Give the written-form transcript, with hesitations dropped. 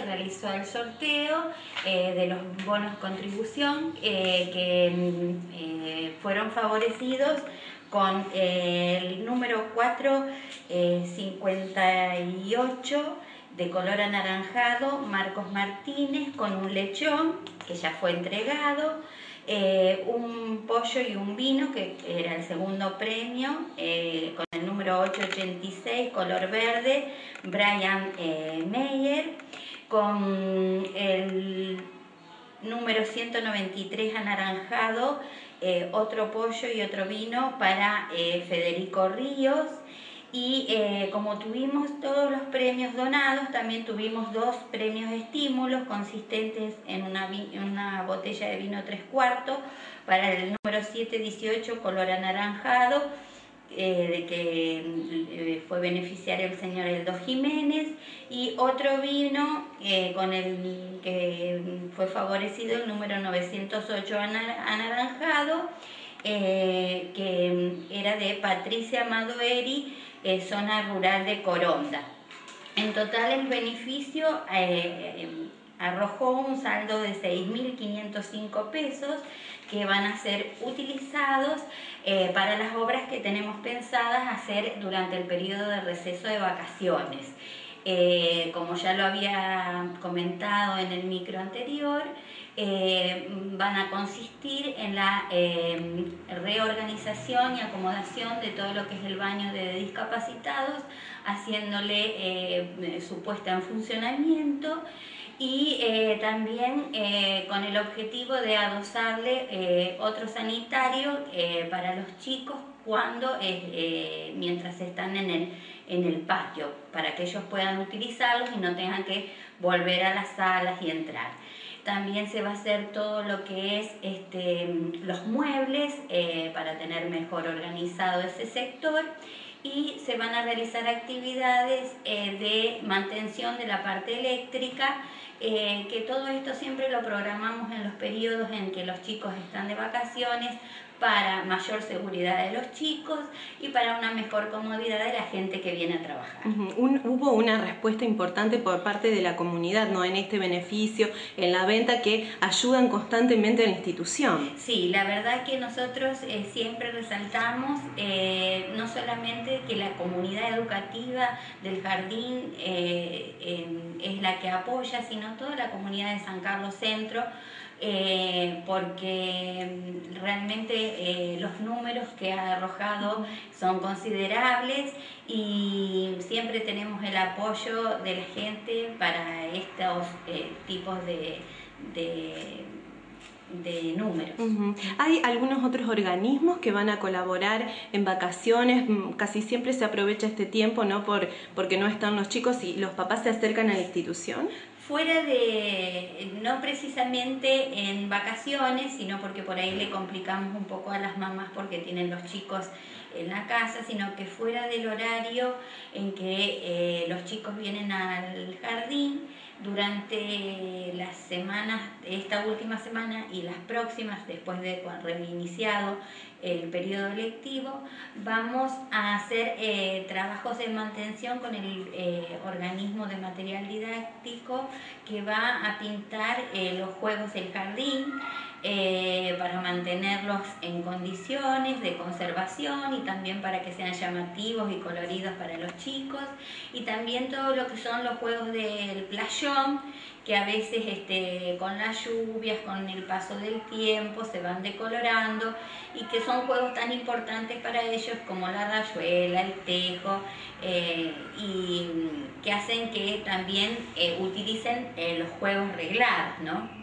realizó el sorteo de los bonos contribución que fueron favorecidos con el número 458 de color anaranjado, Marcos Martínez, con un lechón que ya fue entregado, un pollo y un vino, que era el segundo premio, con el número 886, color verde, Brian Meyer, con el número 193 anaranjado, otro pollo y otro vino para Federico Ríos. Y como tuvimos todos los premios donados, también tuvimos 2 premios estímulos consistentes en una botella de vino 3/4 para el número 718 color anaranjado, de que fue beneficiario el señor Eldo Jiménez, y otro vino con el que fue favorecido el número 908 anaranjado, que era de Patricia Madoeri, zona rural de Coronda. En total el beneficio arrojó un saldo de 6.505 pesos que van a ser utilizados para las obras que tenemos pensadas hacer durante el periodo de receso de vacaciones. Como ya lo había comentado en el micro anterior, van a consistir en la reorganización y acomodación de todo lo que es el baño de discapacitados, haciéndole su puesta en funcionamiento, y también con el objetivo de adosarle otro sanitario para los chicos mientras están en el patio, para que ellos puedan utilizarlos y no tengan que volver a las salas y entrar. También se va a hacer todo lo que es los muebles para tener mejor organizado ese sector, y se van a realizar actividades de mantención de la parte eléctrica, que todo esto siempre lo programamos en los periodos en que los chicos están de vacaciones, para mayor seguridad de los chicos y para una mejor comodidad de la gente que viene a trabajar. Hubo una respuesta importante por parte de la comunidad, ¿no?, en este beneficio, en la venta, que ayudan constantemente a la institución. Sí, la verdad que nosotros siempre resaltamos no solamente que la comunidad educativa del jardín es la que apoya, sino toda la comunidad de San Carlos Centro, porque realmente los números que ha arrojado son considerables, y siempre tenemos el apoyo de la gente para estos tipos de números. ¿Hay algunos otros organismos que van a colaborar en vacaciones? Casi siempre se aprovecha este tiempo, ¿no?, porque no están los chicos y los papás se acercan a la institución. Fuera de, no precisamente en vacaciones, sino porque por ahí le complicamos un poco a las mamás porque tienen los chicos en la casa, sino que fuera del horario en que los chicos vienen al jardín, durante las semanas, esta última semana y las próximas, después de reiniciado el periodo lectivo, vamos a hacer trabajos de mantención con el organismo de material didáctico, que va a pintar los juegos del jardín para mantenerlos en condiciones de conservación, y también para que sean llamativos y coloridos para los chicos, y también todo lo que son los juegos del playón, que a veces con las lluvias, con el paso del tiempo, se van decolorando, y que son juegos tan importantes para ellos como la rayuela, el tejo, y que hacen que también utilicen los juegos reglados, ¿no?